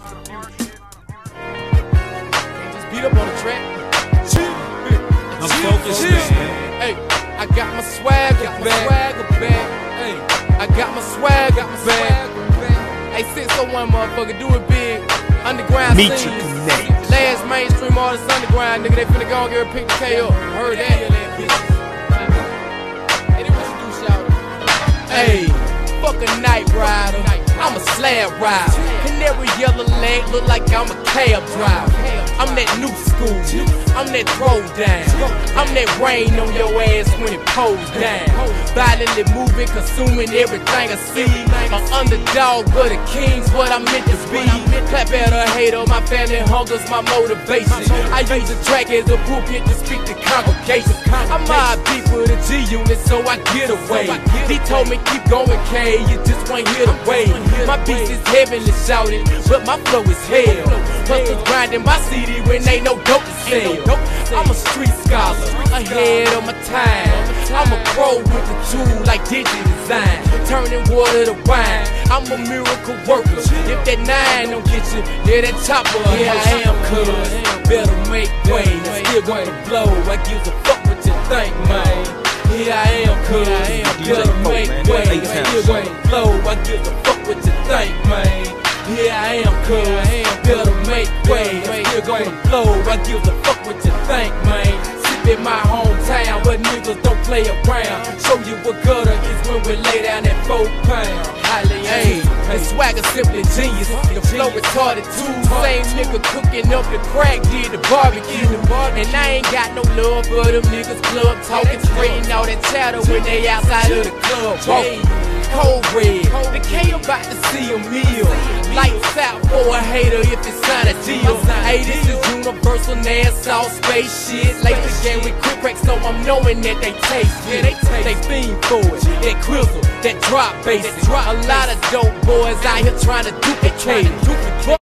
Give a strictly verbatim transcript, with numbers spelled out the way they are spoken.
Just beat up on the track. I'm focused now. Hey, I got my swagger back. Hey, I got my swagger back. Hey, six oh one motherfucker, do it big. Underground Meet scene. you connect. Last mainstream artist underground, nigga. They finna go and get a pick the K up. Heard that? Hey, they what you do, shout. Hey, fuck a night rider. I'm a slab rider. Canary yellow leg, look like I'm a cab driver. I'm that new school. I'm that throw down. I'm that rain on your ass when it pours down. Violently moving, consuming everything I see. An underdog, but a king's what I'm meant to be. Clap at a hater, my family hunger's my motivation. I use the track as a pulpit to speak to congregation. I mob people the G unit, so I get away. He told me keep going, K, you just won't hear the way. My beats is heavenly shouted, but my flow is hell. Hustlers grinding my C D when they no dope to sell. I'm a street scholar, ahead of my time. I'm a pro with the tool like Digi Design, turning water to wine. I'm a miracle worker. If that nine don't get you, yeah, that chopper. Here I am, cuz better make way. Still gonna blow. I give a fuck what you think, man. Here I am, cuz better make way. Still gonna blow. I give a fuck what you think, man. Here I am, cuz better make way. Still gonna blow. I give a fuck what you think, man. In my hometown, but niggas don't play around. Show you what gutter is when we lay down that four pound. Hey, the swagger simply genius. The flow retarded too. Same nigga cooking up the crack, did the barbecue. And I ain't got no love for them niggas club talking, spreading all that chatter when they outside of the club. Hey, cold red, the K about to see a meal. Lights out for a hater if it's not a deal. Hey, this is universal Nassau space shit. Late the game with quick crack, so I'm knowing that they taste it. They, they fiend for it. That grizzle, that drop bass. A lot of dope boys out here trying to duplicate it.